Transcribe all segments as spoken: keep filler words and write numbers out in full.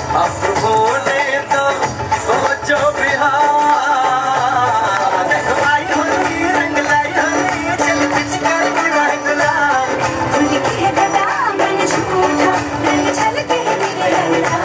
अब बोले तो सोचो बिहार, देखो आई होली रंग लाई होली, चल पिचकार की रंग लाई, तुझे कह गदा मैंने झूठा, रंग छलके मेरे रंगा।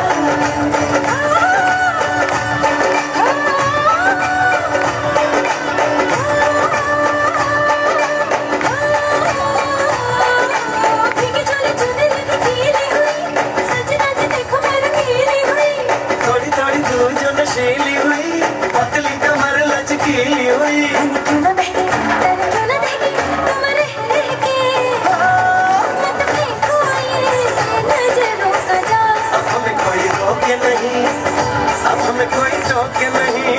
भीगी चोली चुनरी की गीली हुई, सजना जी देखो मेरी गीली हुई, थोड़ी थोड़ी दूर जो नशीली हुई, पतली कमर लचकीली हुई। मैंने क्यों ना बहके, मैंने क्यों ना देखे, तुम रह रह के मैं तो फेंकू ये नजरों का जाल। अब हमें कोई रोके नहीं, अब हमें कोई टोके नहीं।